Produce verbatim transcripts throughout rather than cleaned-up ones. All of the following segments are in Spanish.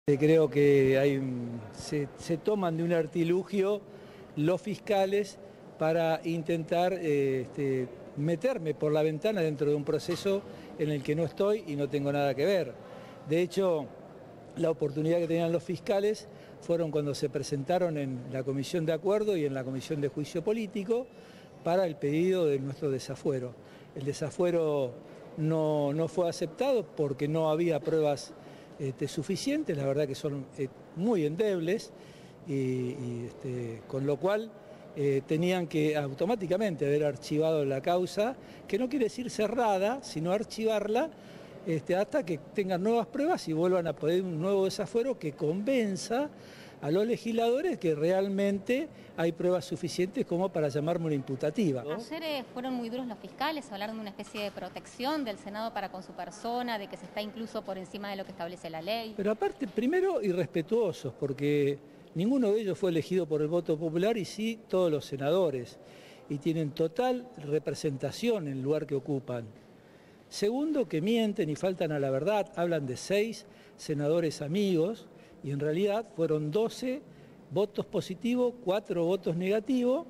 Creo que hay, un- se, se toman de un artilugio los fiscales para intentar eh, este, meterme por la ventana dentro de un proceso en el que no estoy y no tengo nada que ver. De hecho, la oportunidad que tenían los fiscales fueron cuando se presentaron en la Comisión de Acuerdo y en la Comisión de Juicio Político para el pedido de nuestro desafuero. El desafuero no, no fue aceptado porque no había pruebas Este, suficientes, la verdad que son eh, muy endebles, y, y, este, con lo cual eh, tenían que automáticamente haber archivado la causa, que no quiere decir cerrada, sino archivarla este, hasta que tengan nuevas pruebas y vuelvan a pedir un nuevo desafuero que convenza a los legisladores que realmente hay pruebas suficientes como para llamarme una imputativa, ¿no? Ayer eh, fueron muy duros los fiscales, hablaron de una especie de protección del Senado para con su persona, de que se está incluso por encima de lo que establece la ley. Pero aparte, primero, irrespetuosos, porque ninguno de ellos fue elegido por el voto popular y sí todos los senadores, y tienen total representación en el lugar que ocupan. Segundo, que mienten y faltan a la verdad, hablan de seis senadores amigos, y en realidad fueron doce votos positivos, cuatro votos negativos,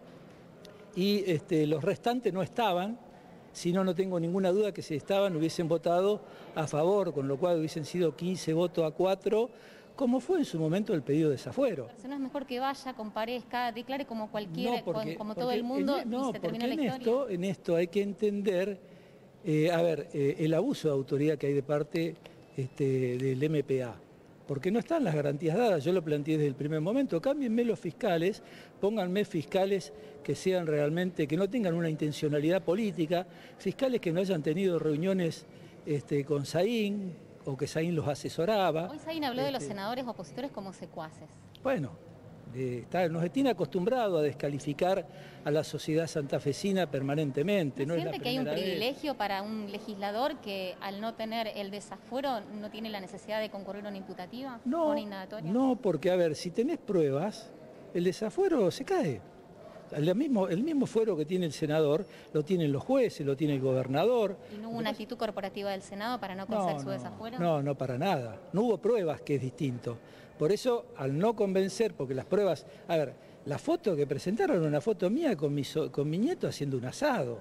y este, los restantes no estaban, si no, no tengo ninguna duda que si estaban hubiesen votado a favor, con lo cual hubiesen sido quince votos a cuatro, como fue en su momento el pedido de desafuero. No es mejor que vaya, comparezca, declare como cualquiera, No, porque, como todo porque el mundo, en, no, y se termina la en historia. Esto, en esto hay que entender, eh, a ver, eh, el abuso de autoridad que hay de parte este, del M P A. Porque no están las garantías dadas, yo lo planteé desde el primer momento. Cámbienme los fiscales, pónganme fiscales que sean realmente, que no tengan una intencionalidad política, fiscales que no hayan tenido reuniones este, con Saín, o que Saín los asesoraba. Hoy Saín habló este, de los senadores opositores como secuaces. Bueno, eh, está, nos tiene acostumbrado a descalificar a la sociedad santafesina permanentemente. ¿No ¿No siente es la que hay un primera privilegio vez? para un legislador que al no tener el desafuero no tiene la necesidad de concurrir a una imputativa o No, una indagatoria? no, porque a ver, si tenés pruebas, el desafuero se cae. El mismo, el mismo fuero que tiene el senador, lo tienen los jueces, lo tiene el gobernador. ¿Y no hubo una actitud corporativa del Senado para no conceder su desafuero? No, no, para nada. No hubo pruebas, que es distinto. Por eso, al no convencer, porque las pruebas... A ver, la foto que presentaron era una foto mía con mi, so, con mi nieto haciendo un asado.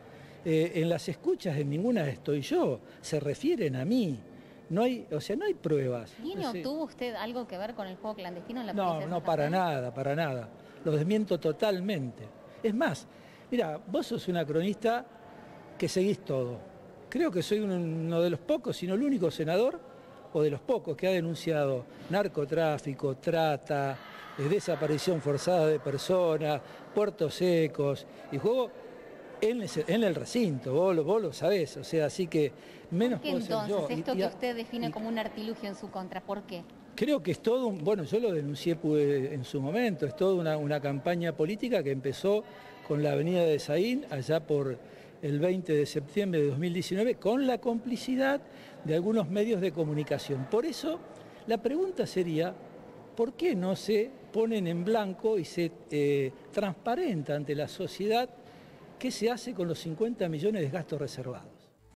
Eh, en las escuchas en ninguna estoy yo, se refieren a mí. No hay, o sea, no hay pruebas. ¿Tiene no o sé. tuvo usted algo que ver con el juego clandestino en la No, provincia de no, Santa para Fe? nada, para nada. Lo desmiento totalmente. Es más, mira, vos sos una cronista que seguís todo. Creo que soy uno de los pocos, si no el único senador, o de los pocos que ha denunciado narcotráfico, trata, eh, desaparición forzada de personas, puertos secos, y juego en, ese, en el recinto, vos lo, vos lo sabés, o sea, así que menos ¿Por qué puedo ser entonces yo. esto Y- y que a- usted define y- como un artilugio en su contra? ¿Por qué? Creo que es todo, un, bueno, yo lo denuncié pues, en su momento, es toda una, una campaña política que empezó con la avenida de Saín, allá por el veinte de septiembre de dos mil diecinueve, con la complicidad de algunos medios de comunicación. Por eso, la pregunta sería, ¿por qué no se ponen en blanco y se eh, transparenta ante la sociedad qué se hace con los cincuenta millones de gastos reservados?